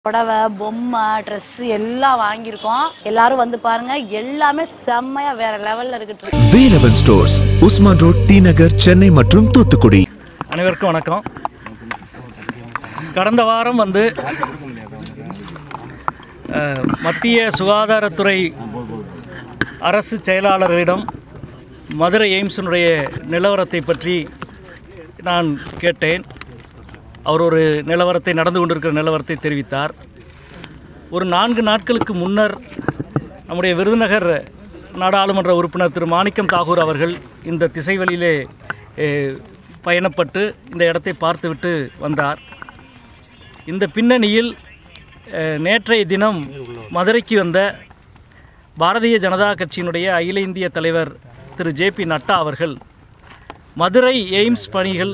புடவை பொம்மை ட்ரெஸ் எல்லாம் வாங்கியிருக்கோம். எல்லாரும் வந்து பாருங்க. எல்லாமே செம்மையா வேற லெவல்ல இருக்கு. வேலவன் ஸ்டோர்ஸ், உஸ்மான் ரோட், டி நகர், சென்னை மற்றும் தூத்துக்குடி. அனைவருக்கும் வணக்கம். கடந்த வாரம் மத்திய சுகாதாரத்துறை அரசு செயலாளரிடம் மதுரை எய்ம்ஸினுடைய நிலவரத்தை பற்றி நான் கேட்டேன். அவர் ஒரு நிலவரத்தை நடந்து கொண்டிருக்கிற நிலவரத்தை தெரிவித்தார். ஒரு 4 நாட்களுக்கு முன்னர் நம்முடைய விருதுநகர் நாடாளுமன்ற உறுப்பினர் திரு மாணிக்கம் தாகூர் அவர்கள் இந்த திசைவழியிலே பயணப்பட்டு இந்த இடத்தை பார்த்துவிட்டு வந்தார். இந்த பின்னணியில் நேற்றைய தினம் மதுரைக்கு வந்த பாரதிய ஜனதா கட்சியினுடைய அகில இந்திய தலைவர் திரு ஜே.பி. நட்டா அவர்கள் மதுரை எய்ம்ஸ் பணிகள்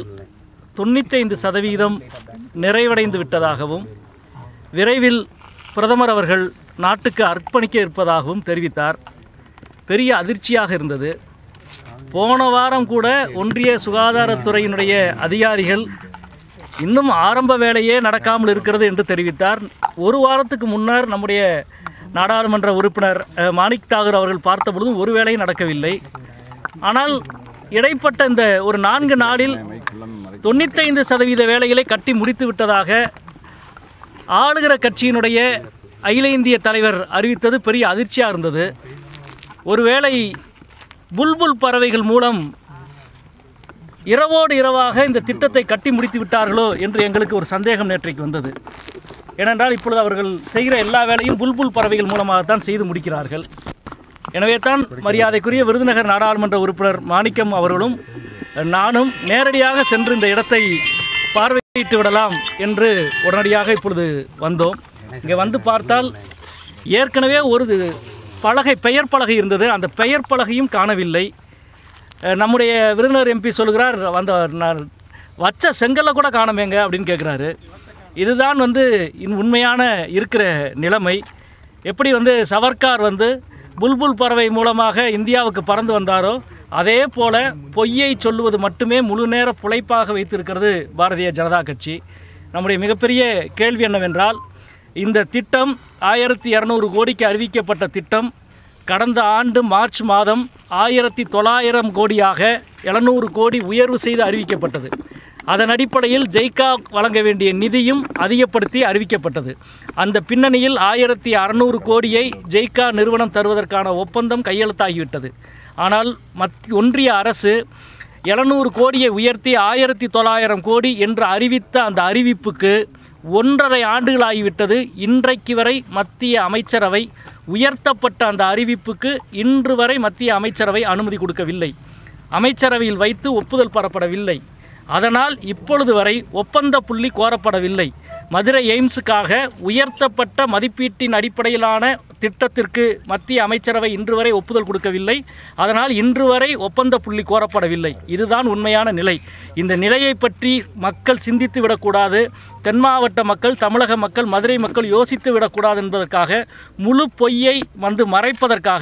95% நிறைவடைந்து விட்டதாகவும் விரைவில் பிரதமர் அவர்கள் நாட்டுக்கு அர்ப்பணிக்க இருப்பதாகவும் தெரிவித்தார். பெரிய அதிர்ச்சியாக இருந்தது. போன வாரம் கூட ஒன்றிய சுகாதாரத்துறையினுடைய அதிகாரிகள் இன்னும் ஆரம்ப வேலையே நடக்காமல் இருக்கிறது என்று தெரிவித்தார். ஒரு வாரத்துக்கு முன்னர் நம்முடைய நாடாளுமன்ற உறுப்பினர் மாணிக் தாகூர் அவர்கள் பார்த்த பொழுதும் ஒரு வேலையும் நடக்கவில்லை. ஆனால் இடைப்பட்ட இந்த ஒரு 4 நாளில் 95% வேலைகளை கட்டி முடித்து விட்டதாக ஆளுகிற கட்சியினுடைய அகில இந்திய தலைவர் அறிவித்தது பெரிய அதிர்ச்சியாக இருந்தது. ஒருவேளை புல்புல் பறவைகள் மூலம் இரவோடு இரவாக இந்த திட்டத்தை கட்டி முடித்து விட்டார்களோ என்று எங்களுக்கு ஒரு சந்தேகம் நேற்றைக்கு வந்தது. ஏனென்றால் இப்பொழுது அவர்கள் செய்கிற எல்லா வேலையும் புல்புல் பறவைகள் மூலமாகத்தான் செய்து முடிக்கிறார்கள். எனவே தான் மரியாதைக்குரிய விருதுநகர் நாடாளுமன்ற உறுப்பினர் மாணிக்கம் அவர்களும் நானும் நேரடியாக சென்று இந்த இடத்தை பார்வையிட்டு விடலாம் என்று உடனடியாக இப்பொழுது வந்தோம். இங்கே வந்து பார்த்தால் ஏற்கனவே ஒரு பெயர் பலகை இருந்தது. அந்த பெயர் பலகையும் காணவில்லை. நம்முடைய விருதுநகர் எம்பி சொல்கிறார், நான் வச்ச செங்கல்ல கூட காணமேங்க அப்படின்னு கேட்குறாரு. இதுதான் உண்மையான இருக்கிற நிலைமை. எப்படி சவர்கார் புல்புல் பறவை மூலமாக இந்தியாவுக்கு பறந்து வந்தாரோ அதே போல பொய்யை சொல்லுவது மட்டுமே முழு நேர புழைப்பாக வைத்திருக்கிறது பாரதிய ஜனதா கட்சி. நம்முடைய மிகப்பெரிய கேள்வி என்னவென்றால், இந்த திட்டம் 1200 கோடிக்கு அறிவிக்கப்பட்ட திட்டம் கடந்த ஆண்டு மார்ச் மாதம் 1900 கோடியாக 700 கோடி உயர்வு செய்து அறிவிக்கப்பட்டது. அதன் அடிப்படையில் ஜெய்கா வழங்க வேண்டிய நிதியும் அதிகப்படுத்தி அறிவிக்கப்பட்டது. அந்த பின்னணியில் 1600 கோடியை ஜெய்கா நிறுவனம் தருவதற்கான ஒப்பந்தம் கையெழுத்தாகிவிட்டது. ஆனால் ஒன்றிய அரசு 700 கோடியை உயர்த்தி 1900 கோடி என்று அறிவித்த அந்த அறிவிப்புக்கு 1.5 ஆண்டுகளாகிவிட்டது. இன்றைக்கு வரை மத்திய அமைச்சரவை உயர்த்தப்பட்ட அந்த அறிவிப்புக்கு இன்று வரை மத்திய அமைச்சரவை அனுமதி கொடுக்கவில்லை. அமைச்சரவையில் வைத்து ஒப்புதல் பெறப்படவில்லை. அதனால் இப்பொழுது வரை ஒப்பந்த புள்ளி கோரப்படவில்லை. மதுரை எய்ம்ஸுக்காக உயர்த்தப்பட்ட மதிப்பீட்டின் அடிப்படையிலான திட்டத்திற்கு மத்திய அமைச்சரவை இன்று வரை ஒப்புதல் கொடுக்கவில்லை. அதனால் இன்று வரை ஒப்பந்த புள்ளி கோரப்படவில்லை. இதுதான் உண்மையான நிலை. இந்த நிலையை பற்றி மக்கள் சிந்தித்து விடக்கூடாது. தென் மாவட்ட மக்கள், தமிழக மக்கள், மதுரை மக்கள் யோசித்து விடக்கூடாது என்பதற்காக முழு பொய்யை மறைப்பதற்காக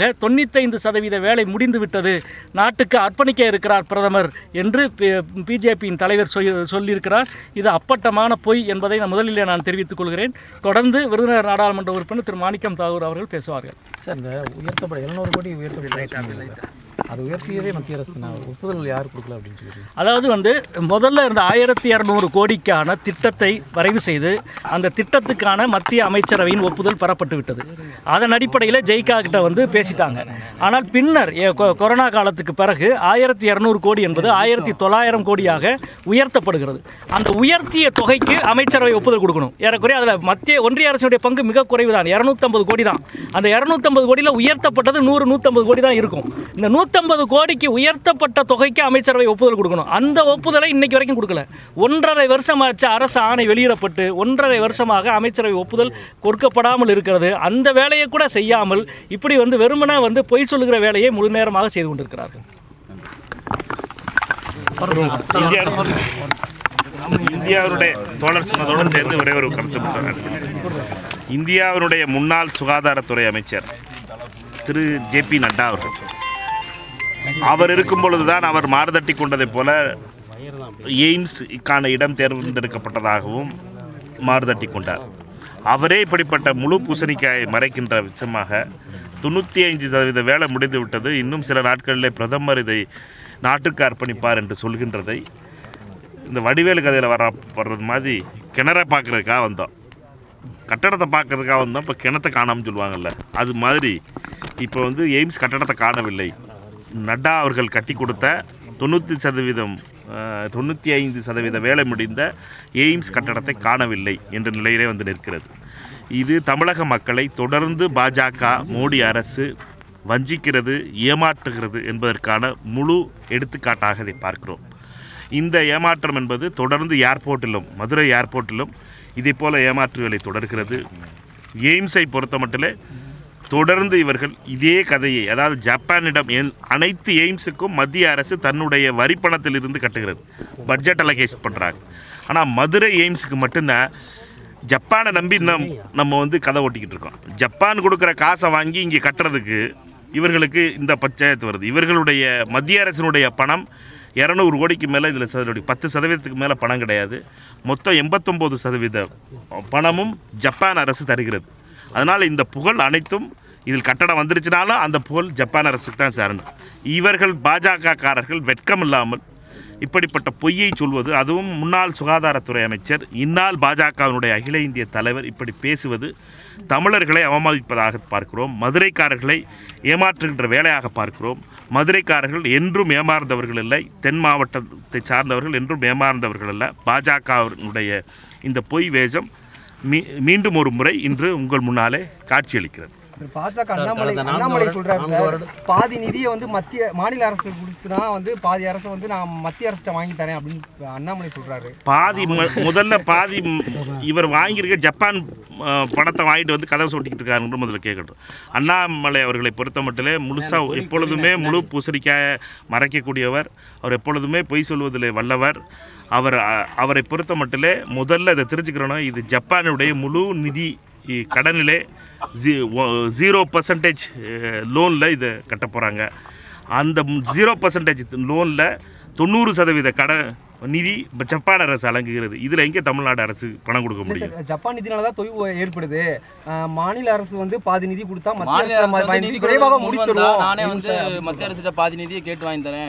95% வேலை முடிந்துவிட்டது, நாட்டுக்கு அர்ப்பணிக்க இருக்கிறார் பிரதமர் என்று பிஜேபியின் தலைவர் சொல்லியிருக்கிறார். இது அப்பட்டமான பொய் என்பதை முதலில் நான் தெரிவித்துக் கொள்கிறேன். தொடர்ந்து விருதுநகர் நாடாளுமன்ற உறுப்பினர் திரு மாணிக்கம் தாகூர் அவர்கள் பேசுவார்கள். சார், இந்த உயர்த்தப்பட 700 கோடி உயர்த்தப்பட்ட அது உயர்த்தியதே மத்திய அரசு, ஒப்புதல் யார் கொடுக்கல அப்படின்னு சொல்லி, அதாவது முதல்ல இருந்த 1200 கோடிக்கான திட்டத்தை வரைவு செய்து அந்த திட்டத்துக்கான மத்திய அமைச்சரவையின் ஒப்புதல் பெறப்பட்டு விட்டது. அதன் அடிப்படையில் ஜெய்கா கிட்ட பேசிட்டாங்க. ஆனால் பின்னர் கொரோனா காலத்துக்கு பிறகு 1200 கோடி என்பது 1900 கோடியாக உயர்த்தப்படுகிறது. அந்த உயர்த்திய தொகைக்கு அமைச்சரவை ஒப்புதல் கொடுக்கணும். ஏறக்குறைய அதில் ஒன்றிய அரசுடைய பங்கு மிக குறைவு தான், 250 கோடி தான். அந்த 250 கோடியில் உயர்த்தப்பட்டது 100-150 கோடி தான் இருக்கும். இந்த 150 கோடிக்கு உயர்த்தப்பட்ட தொகைக்கு அமைச்சரவை ஒப்புதல் கொடுக்கணும். அந்த ஒப்புதலை இன்னைக்கு வரைக்கும் கொடுக்கல. 1.5 வருஷமாச்சு அரசு ஆணை வெளியிடப்பட்டு 1.5 வருஷமாக அமைச்சரவை ஒப்புதல் கொடுக்கப்படாமல் இருக்கிறது. அந்த வேலையை கூட செய்யாமல் இப்படி வெறுமனே பொய் சொல்லுகிற வேலையை முழு நேரமாக செய்து கொண்டிருக்கிறார்கள். இந்தியாவுடைய தோழர் சொன்னதோடு சேர்ந்து ஒரே ஒரு கருத்து. இந்தியாவுடைய முன்னாள் சுகாதாரத்துறை அமைச்சர் திரு ஜே.பி. நட்டா அவர் இருக்கும் பொழுதுதான் அவர் மாறுதட்டி கொண்டதை போல எய்ம்ஸ்க்கான இடம் தேர்ந்தெடுக்கப்பட்டதாகவும் மாறுதட்டி கொண்டார். அவரே இப்படிப்பட்ட முழு பூசணிக்காயை மறைக்கின்ற விஷயமாக 95% வேலை முடிந்து விட்டது, இன்னும் சில நாட்களில் பிரதமர் இதை நாட்டுக்கு அர்ப்பணிப்பார் என்று சொல்கின்றதை இந்த வடிவேலு கதையில் வர்றது மாதிரி கிணறை பார்க்குறதுக்காக வந்தோம், கட்டடத்தை பார்க்கறதுக்காக வந்தோம், இப்போ கிணத்தை காணாமல் சொல்லுவாங்கள்ல, அது மாதிரி இப்போ வந்து எய்ம்ஸ் கட்டடத்தை காணவில்லை. நட்டா அவர்கள் கட்டி கொடுத்த 95% வேலை முடிந்த எய்ம்ஸ் கட்டடத்தை காணவில்லை என்ற நிலையிலே வந்து நிற்கிறது. இது தமிழக மக்களை தொடர்ந்து பாஜக மோடி அரசு வஞ்சிக்கிறது, ஏமாற்றுகிறது என்பதற்கான முழு எடுத்துக்காட்டாக இதை பார்க்கிறோம். இந்த ஏமாற்றம் என்பது தொடர்ந்து ஏர்போர்ட்டிலும், மதுரை ஏர்போர்ட்டிலும் இதே போல் ஏமாற்று வேலை தொடர்கிறது. எய்ம்ஸை பொறுத்த மட்டிலே தொடர்ந்து இவர்கள் இதே கதையை, அதாவது ஜப்பானிடம் அனைத்து எய்ம்ஸுக்கும் மத்திய அரசு தன்னுடைய வரி பணத்திலிருந்து கட்டுகிறது, பட்ஜெட் அலோகேஷன் பண்ணுறாங்க. ஆனால் மதுரை எய்ம்ஸுக்கு மட்டும்தான் ஜப்பானை நம்பி நம்ம வந்து கதை ஓட்டிக்கிட்டு இருக்கோம். ஜப்பான் கொடுக்குற காசை வாங்கி இங்கே கட்டுறதுக்கு இவர்களுக்கு இந்த பஞ்சாயத்து வருது. இவர்களுடைய மத்திய அரசினுடைய பணம் 200 கோடிக்கு மேலே, இதில் 10% மேலே பணம் கிடையாது. மொத்தம் 89% பணமும் ஜப்பான் அரசு தருகிறது. அதனால் இந்த புகழ் அனைத்தும் இதில் கட்டடம் வந்துருச்சுனாலும் அந்த புகழ் ஜப்பான் அரசுக்கு தான் சேரணும். இவர்கள் பாஜக காரர்கள் வெட்கம் இல்லாமல் இப்படிப்பட்ட பொய்யை சொல்வது, அதுவும் முன்னாள் சுகாதாரத்துறை அமைச்சர், இந்நாள் பாஜகவினுடைய அகில இந்திய தலைவர் இப்படி பேசுவது தமிழர்களை அவமதிப்பதாக பார்க்கிறோம். மதுரைக்காரர்களை ஏமாற்றுகின்ற வேலையாக பார்க்கிறோம். மதுரைக்காரர்கள் என்றும் ஏமாறந்தவர்கள் இல்லை, தென் மாவட்டத்தை சார்ந்தவர்கள் என்றும் ஏமாறந்தவர்கள் அல்ல. பாஜகவினுடைய இந்த பொய் வேஷம் மீண்டும் ஒரு முறை இன்று உங்கள் முன்னாலே காட்சியளிக்கிறது. பாஜக அண்ணாமலை சொல்றாரு சார், பாதி நிதியை வந்து மாநில அரசு கொடுத்துனா வந்து பாதி அரசு வந்து நான் மத்திய அரசு வாங்கி தரேன் அப்படின்னு அண்ணாமலை சொல்றாரு. முதல்ல பாதி இவர் வாங்கியிருக்க ஜப்பான் பணத்தை வாங்கிட்டு வந்து கதவை சொட்டிக்கிட்டு இருக்காருன்னு முதல்ல கேட்கட்டும். அண்ணாமலை அவர்களை பொறுத்த மட்டிலே முழுசாக எப்பொழுதுமே முழு பூசணிக்காய மறைக்கக்கூடியவர், அவர் எப்பொழுதுமே பொய் சொல்வதில் வல்லவர். அவரை பொறுத்த மட்டிலே முதல்ல இதை தெரிஞ்சுக்கிறோம், இது ஜப்பானுடைய முழு நிதி கடனிலே 0% லோனில் இதை கட்ட போகிறாங்க. அந்த 0% லோனில் 90% கடன் நிதி ஜப்பான் அரசு வழங்குகிறது. இதில் எங்கே தமிழ்நாடு அரசு பணம் கொடுக்க முடியும்? ஜப்பான் நிதினால தான் தொய்வு ஏற்படுது. மாநில அரசு வந்து பாதி நிதி கொடுத்தா மத்திய அரசு குறைவாக முடிச்சிருவோம். நானே வந்து மத்திய அரசு பாதி நிதியை கேட்டு வாங்கி தரேன்.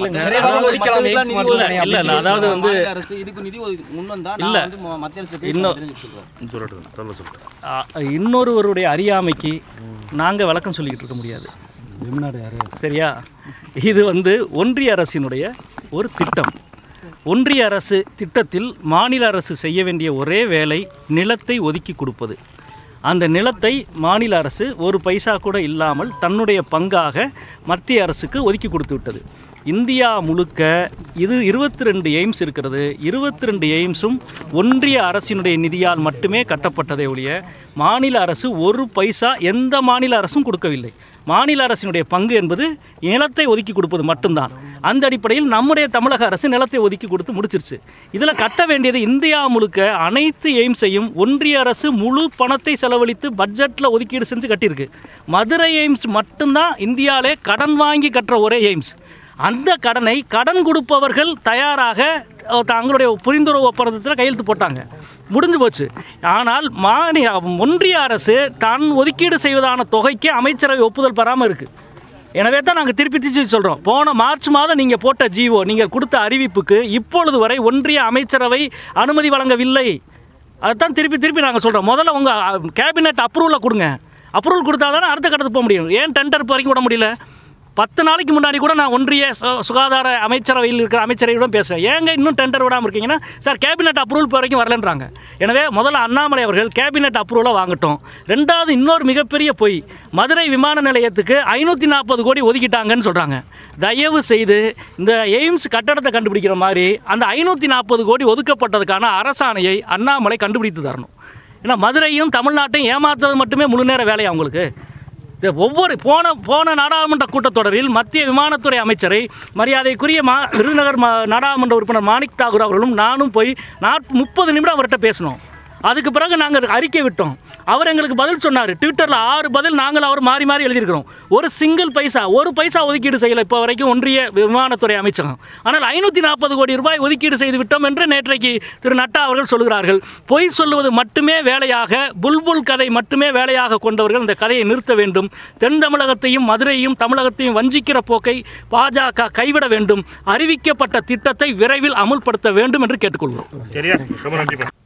அதாவது வந்து இதுக்கு நிதி முன் வந்தா நான் வந்து மத்திய அரசு இன்னொருவருடைய அறியாமைக்கு நாங்கள் விளக்கம் சொல்லிக்கிட்டு இருக்க முடியாது. சரியா? இது வந்து ஒன்றிய அரசினுடைய ஒரு திட்டம். ஒன்றிய அரசு திட்டத்தில் மாநில அரசு செய்ய வேண்டிய ஒரே வேலை நிலத்தை ஒதுக்கி கொடுப்பது. அந்த நிலத்தை மாநில அரசு ஒரு பைசா கூட இல்லாமல் தன்னுடைய பங்காக மத்திய அரசுக்கு ஒதுக்கி கொடுத்து விட்டது. இந்தியா முழுக்க இது 22 எய்ம்ஸ் இருக்கிறது. 22 எய்ம்ஸும் ஒன்றிய அரசினுடைய நிதியால் மட்டுமே கட்டப்பட்டதை ஒழிய மாநில அரசு ஒரு பைசா எந்த மாநில அரசும் கொடுக்கவில்லை. மாநில அரசினுடைய பங்கு என்பது நிலத்தை ஒதுக்கி கொடுப்பது மட்டும்தான். அந்த அடிப்படையில் நம்முடைய தமிழக அரசு நிலத்தை ஒதுக்கி கொடுத்து முடிச்சிருச்சு. இதில் கட்ட வேண்டியது இந்தியா முழுக்க அனைத்து எய்ம்ஸையும் ஒன்றிய அரசு முழு பணத்தை செலவழித்து பட்ஜெட்டில் ஒதுக்கீடு செஞ்சு கட்டியிருக்கு. மதுரை எய்ம்ஸ் மட்டும்தான் இந்தியாவிலே கடன் வாங்கி கட்டுற ஒரே எய்ம்ஸ். அந்த கடனை கடன் கொடுப்பவர்கள் தயாராக தங்களுடைய புரிந்துணர்வு ஒப்பந்தத்தில் கையெழுத்து போட்டாங்க, முடிஞ்சு போச்சு. ஆனால் ஒன்றிய அரசு தான் ஒதுக்கீடு செய்வதான தொகைக்கு அமைச்சரவை ஒப்புதல் பெறாமல் இருக்குது. எனவே தான் நாங்கள் திருப்பி சொல்கிறோம், போன மார்ச் மாதம் நீங்கள் போட்ட ஜிஓ, நீங்கள் கொடுத்த அறிவிப்புக்கு இப்பொழுது வரை ஒன்றிய அமைச்சரவை அனுமதி வழங்கவில்லை. அதுதான் திருப்பி நாங்கள் சொல்கிறோம். முதல்ல உங்கள் கேபினெட் அப்ரூவலை கொடுங்க. அப்ரூவல் கொடுத்தா தானே அடுத்த கட்டத்துக்கு போக முடியும். ஏன் டெண்டர் வரைக்கும் விட முடியல? 10 நாளைக்கு முன்னாடி கூட நான் ஒன்றிய சுகாதார அமைச்சரவையில் இருக்கிற அமைச்சரையுடன் பேசுகிறேன். ஏங்க இன்னும் டெண்டர் விடாமல் இருக்கீங்கன்னா, சார் கேபினெட் அப்ரூவல் வரைக்கும் வரலன்றாங்க. எனவே முதல்ல அண்ணாமலை அவர்கள் கேபினெட் அப்ரூவலை வாங்கட்டும். ரெண்டாவது, இன்னொரு மிகப்பெரிய பொய், மதுரை விமான நிலையத்துக்கு 540 கோடி ஒதுக்கிட்டாங்கன்னு சொல்கிறாங்க. தயவு செய்து இந்த எய்ம்ஸ் கட்டடத்தை கண்டுபிடிக்கிற மாதிரி அந்த 540 கோடி ஒதுக்கப்பட்டதுக்கான அரசாணையை அண்ணாமலை கண்டுபிடித்து தரணும். ஏன்னா மதுரையும் தமிழ்நாட்டையும் ஏமாற்றுறது மட்டுமே முழு நேர வேலையா அவங்களுக்கு? ஒவ்வொரு போன நாடாளுமன்ற கூட்டத்தொடரில் மத்திய விமானத்துறை அமைச்சரை மரியாதைக்குரிய விருதுநகர் நாடாளுமன்ற உறுப்பினர் மாணிக் தாகூர் அவர்களும் நானும் போய் 30 நிமிடம் அவர்கிட்ட பேசணும். அதுக்கு பிறகு நாங்கள் அறிக்கை விட்டோம். அவர் எங்களுக்கு பதில் சொன்னார். ட்விட்டரில் 6 பதில் நாங்கள் அவர் மாறி மாறி எழுதியிருக்கிறோம். ஒரு சிங்கிள் பைசா, ஒரு பைசா ஒதுக்கீடு செய்யலை இப்போ வரைக்கும் ஒன்றிய விமானத்துறை அமைச்சகம். ஆனால் 540 கோடி ரூபாய் ஒதுக்கீடு செய்து விட்டோம் என்று நேற்றைக்கு திரு நட்டா அவர்கள் சொல்கிறார்கள். பொய் சொல்லுவது மட்டுமே வேலையாக, புல்புல் கதை மட்டுமே வேலையாக கொண்டவர்கள் இந்த கதையை நிறுத்த வேண்டும். தென் தமிழகத்தையும் மதுரையும் தமிழகத்தையும் வஞ்சிக்கிற போக்கை பாஜக கைவிட வேண்டும். அறிவிக்கப்பட்ட திட்டத்தை விரைவில் அமுல்படுத்த வேண்டும் என்று கேட்டுக்கொள்கிறோம். சரியா? ரொம்ப நன்றி.